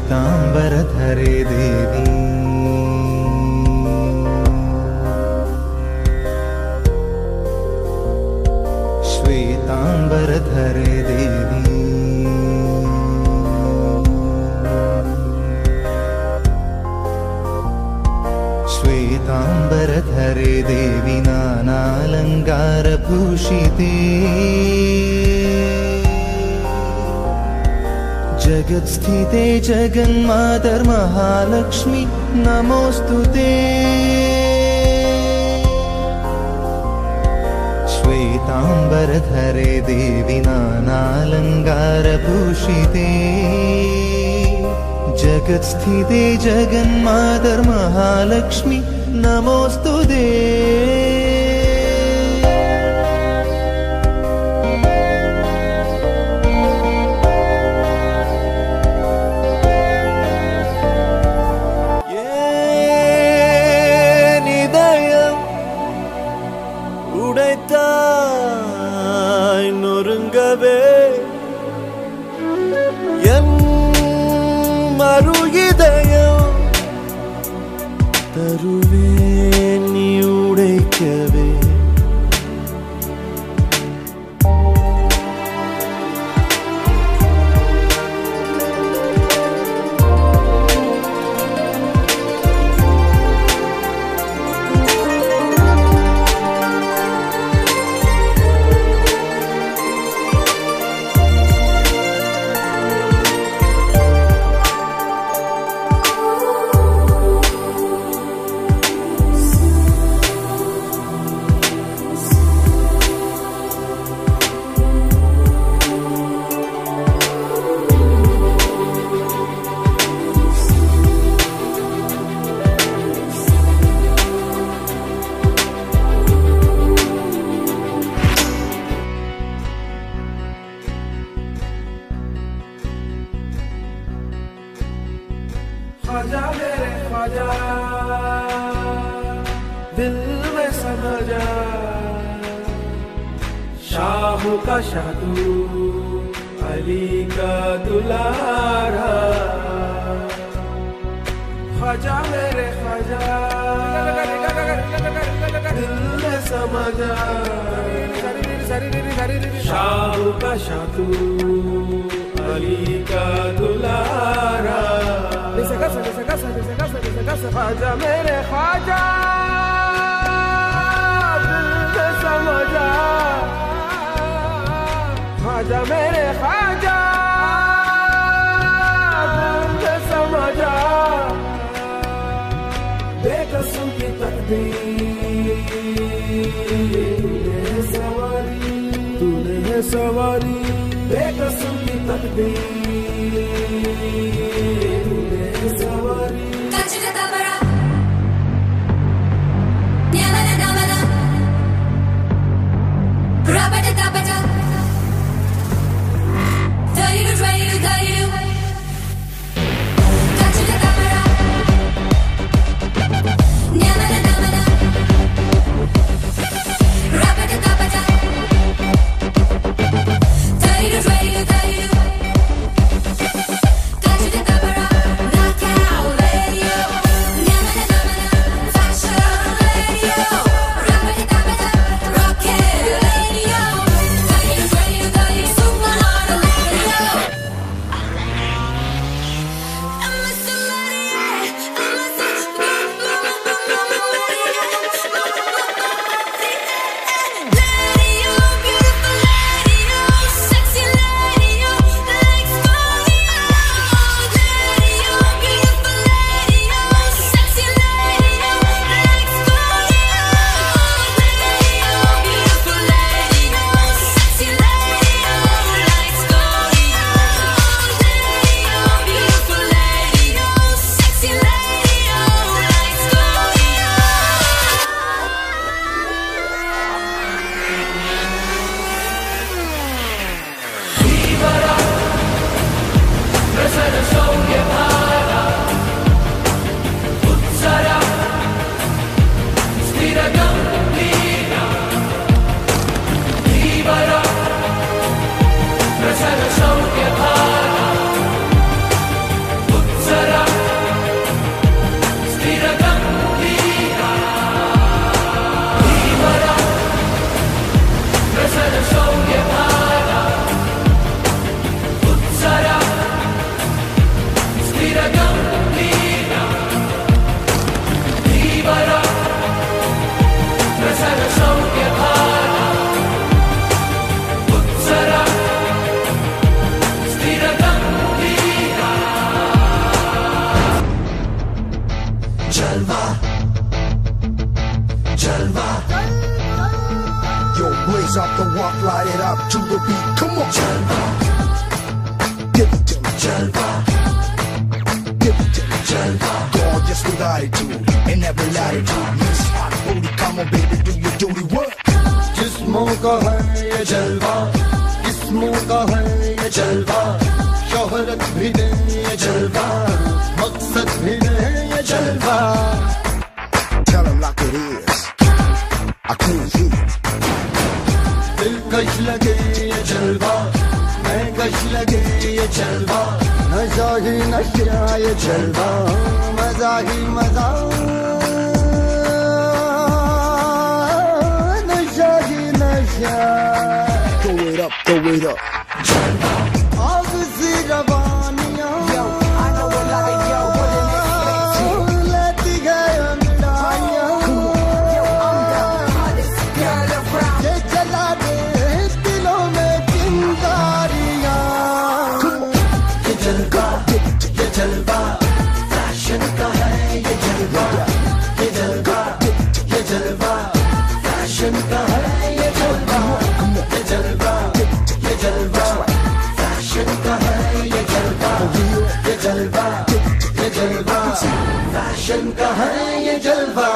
श्वेतांबरधरे देवी श्वेतांबरधरे देवी श्वेतांबरधरे देवी नानालंकारभूषिते जगत्स्थिते जगन्मातर्महालक्ष्मी नमोस्तुते श्वेतांबरधरे देवी नानालंकारभूषिते जगत्स्थिते जगन्मातर्महालक्ष्मी नमोस्तुते உடைத்தாய் நொறுங்கவே என் மறு இதயம் தருவேன் நீ உடைக்கவே ख्वाजा मेरे ख्वाजा दिल में समा जा शाहू का शादू अली का दुलारा ख्वाजा मेरे ख्वाजा दिल में समा जा शाहू का शादू अली का दुलारा ख्वाजा मेरे ख्वाजा दिल में समा जा ख्वाजा मेरे ख्वाजा दिल में समा जा बेकसूर की तकदीर तूने है सवारी बेकसूर की तकदीर सवारी Jalva. Yo, blaze up the walk, light it up to the beat. Come on, Jalva. Give it to me, Jalva. Give it to me, Jalva. Gorgeous with attitude in every latitude. Miss hot booty, come on, baby, do your duty work. जिस्मों का है ये जलवा, किस्मों का है ये जलवा, शोहरत भी दे ये जलवा, मकसद भी दे ये जलवा. Tell him like it is. I can't hear it. दिलकश लगे ये जलवा, महकश लगे ये जलवा, नशा ही नशा ये जलवा, मजा ही मजा, नशा ही नशा. Throw it up, throw it up. आग सी रवानियां, I know what like yo, what in this place. लेती गए अंगड़ाइयां, yo, I'm the hottest girl around. ये चला दे दिलों में चिंगारियां. ये जलवा, फैशन का है ये जलवा. ये जलवा, फैशन का है ये जलवा. ये जलवा, फैशन का है ये जलवा. ये जलवा, फैशन का है ये जलवा.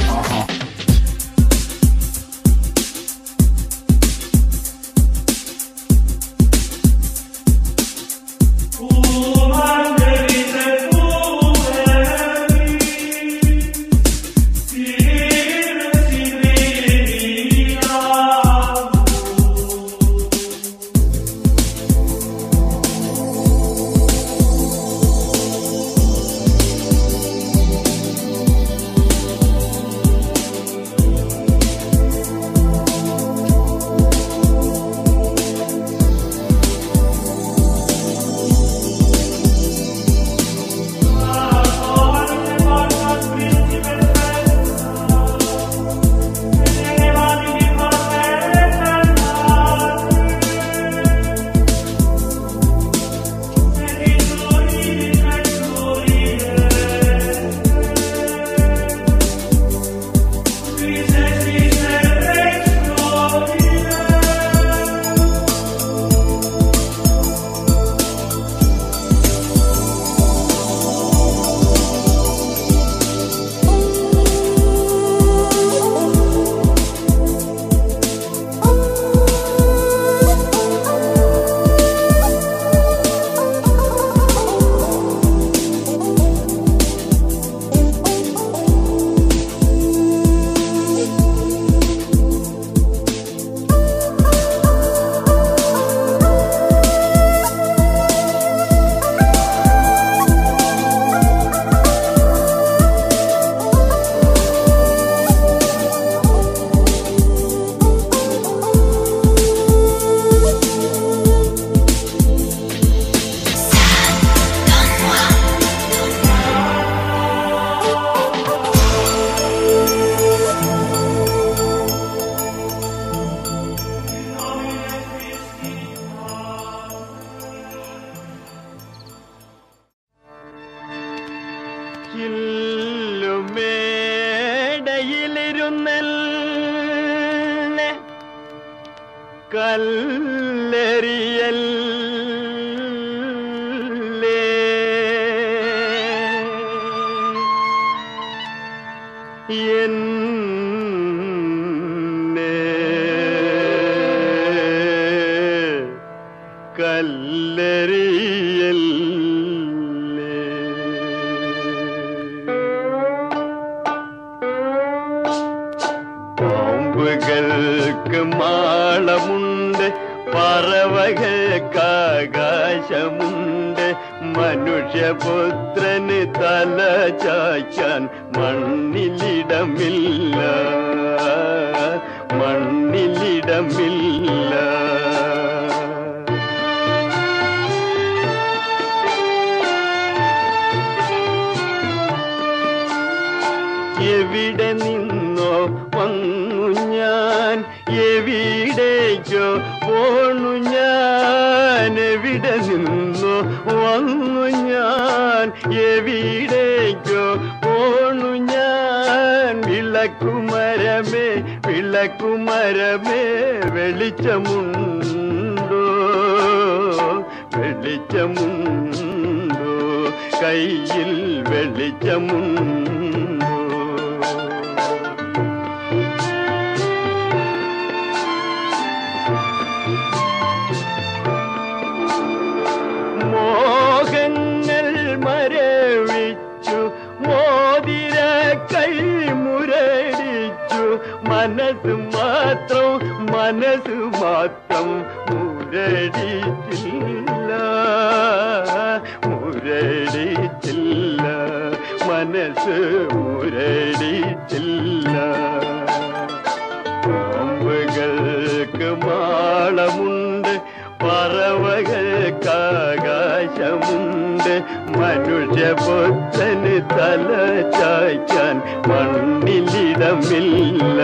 ചില്ലുമേടയിലിരുന്നല്ലേ കല്ലെറിയല്ലേ എന്നെ കല്ലെറിയല്ലേ. പാമ്പുകൾക്ക് മാളമുണ്ട്, പറവകൾക്ക് ആകാശമുണ്ട്, മനുഷ്യപുത്രന് തല ചായ്ക്കാൻ മണ്ണിലിടമില്ല, മണ്ണിലിടമില്ല. എവിടെ നിന്നോ വന്നു ഞാൻ, എവിടേക്കോ പോണു ഞാൻ, എവിടെ നിന്നോ വന്നു ഞാൻ, എവിടേക്കോ പോണു ഞാൻ. വിളക്കുമരമേ വിളക്കുമരമേ വെളിച്ചമുണ്ടോ വെളിച്ചമുണ്ടോ കയ്യിൽ വെളിച്ചമുണ്ടോ മോഹങ്ങൾ മരവിച്ചു മോതിര കൈ മുരടിച്ചു മനസ്സ് മാത്രം മുരടിച്ചില്ല മനസ്സ് മുരടിച്ചില്ല പാമ്പുകൾക്ക് മാളമുണ്ട് പറവകൾക്കാകാശമുണ്ട് മനുഷ്യപുത്രന് തല ചായ്ക്കാൻ മണ്ണിലിടമില്ല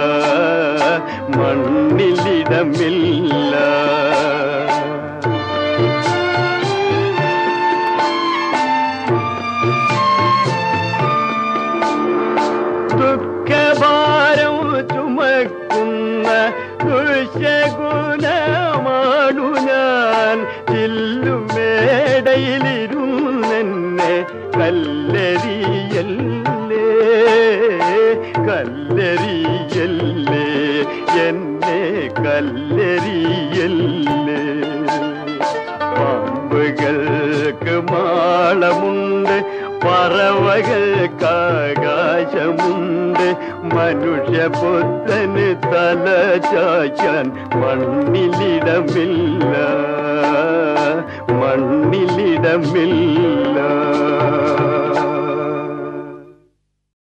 ദുഃഖഭാരം ചുമക്കുന്ന ദുശഗുണമാണു ഞാൻ ചില്ലുമേടയിലിരുന്നെന്നെ കല്ലെറിയല്ലേ എന്നെ കല്ലെറിയല്ലേ പാമ്പുകൾക്ക് മാളമുണ്ട് പറവകൾക്കാകാശമുണ്ട് മനുഷ്യപുത്രന് തല ചായ്ക്കാൻ മണ്ണിലിടമില്ല മണ്ണിലിടമില്ല